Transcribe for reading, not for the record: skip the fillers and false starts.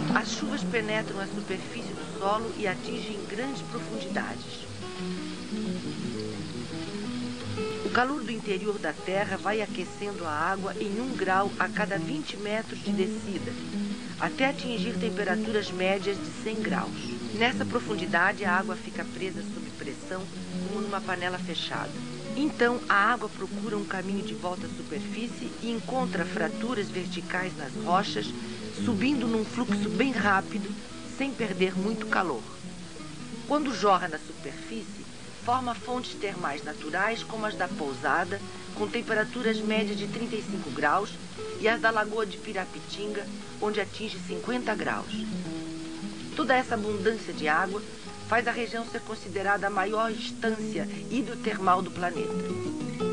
As chuvas penetram a superfície do solo e atingem grandes profundidades. O calor do interior da Terra vai aquecendo a água em 1 grau a cada 20 metros de descida, até atingir temperaturas médias de 100 graus. Nessa profundidade, a água fica presa sob pressão, como numa panela fechada. Então, a água procura um caminho de volta à superfície e encontra fraturas verticais nas rochas, subindo num fluxo bem rápido, sem perder muito calor. Quando jorra na superfície, forma fontes termais naturais como as da Pousada, com temperaturas médias de 35 graus, e as da Lagoa de Pirapitinga, onde atinge 50 graus. Toda essa abundância de água faz a região ser considerada a maior instância hidrotermal do planeta.